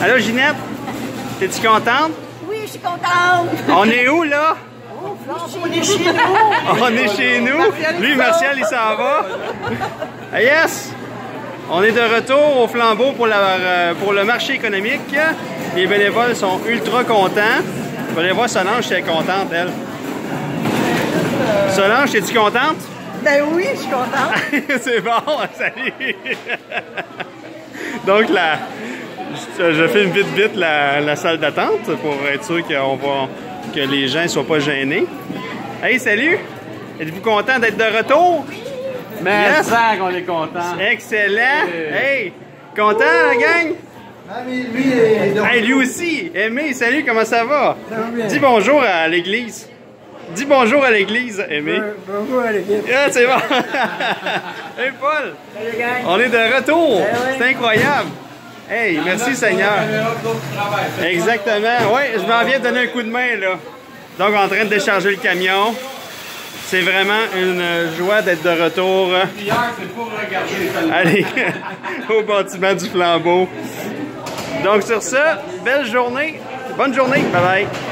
Allô, Ginette? T'es-tu contente? Oui, je suis contente. On est où, là? On est chez nous. On est chez nous. Lui, Martial, il s'en va. Ah, yes! On est de retour au flambeau pour le marché économique. Les bénévoles sont ultra contents. Vous allez voir Solange, elle est contente, elle. Solange, es-tu contente? Ben oui, je suis contente. C'est bon, salut! Donc, je filme vite la salle d'attente pour être sûr que les gens ne soient pas gênés. Hey, salut! Êtes-vous content d'être de retour? Mais ça qu'on est content. Excellent! Hey! Content, la gang? Ah, mais lui, Hey, lui aussi! Aimé, salut, comment ça va? Ça va bien. Dis bonjour à l'église. Dis bonjour à l'église, Aimé. Bonjour à l'équipe. Ah, c'est bon! Hey, Paul! Salut, gang. On est de retour! oui. C'est incroyable! Hey, merci Seigneur! Exactement! Oui, je m'en viens de donner un coup de main, là. Donc, en train de décharger le camion. C'est vraiment une joie d'être de retour. Hier, c'est pour regarder. Allez, au bâtiment du flambeau. Donc, sur ça, belle journée. Bonne journée. Bye bye.